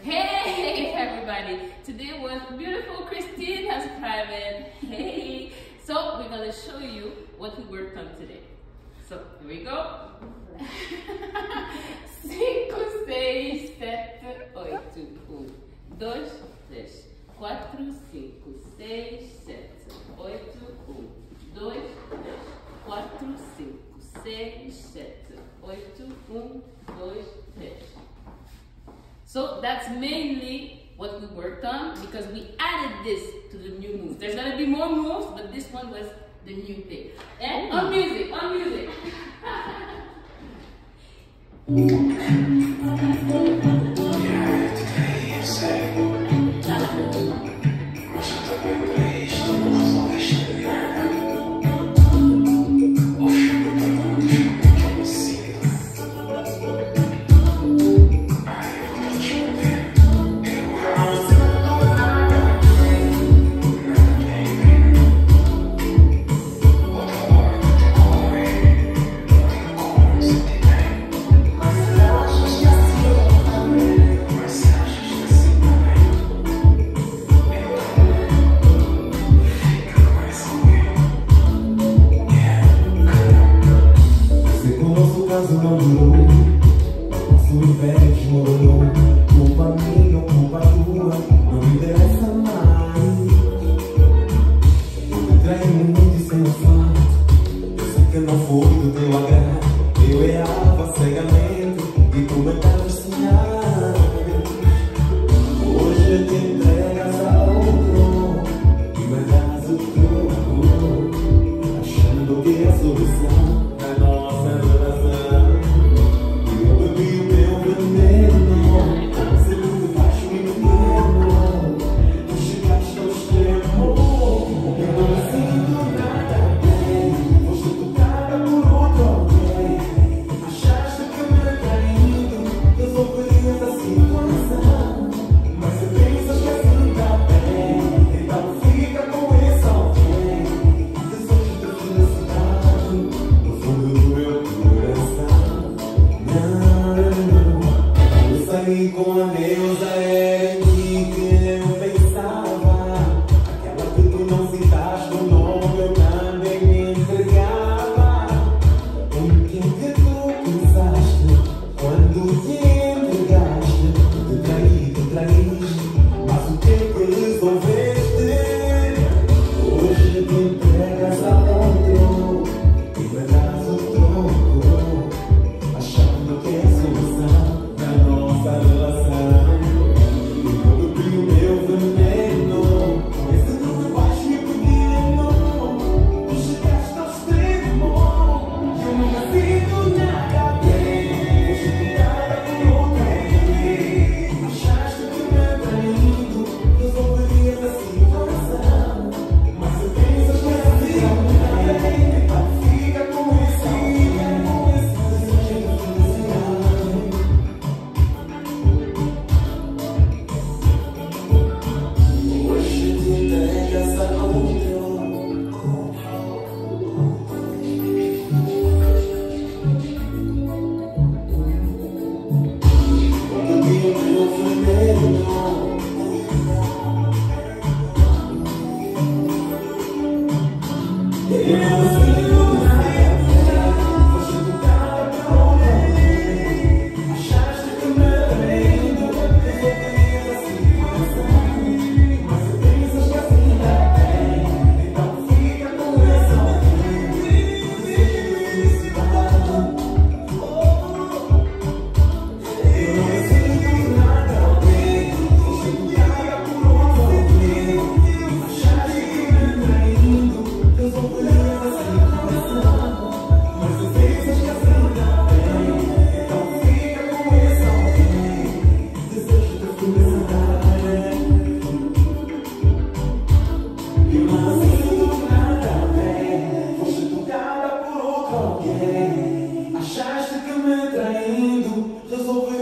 Hey everybody! Today was beautiful Cristina's private. Hey! So we're gonna show you what we worked on today. So here we go. 5, 6, 7, 8, 1, 2, 3, 4, 5, 6, 7, 8, 1, 2, 3, 4, 5, 6, 7, 8, 1, 2, 3. So that's mainly what we worked on because we added this to the new moves. There's gonna be more moves, but this one was the new thing. And on music, on music. Achaste que me traindo resolveu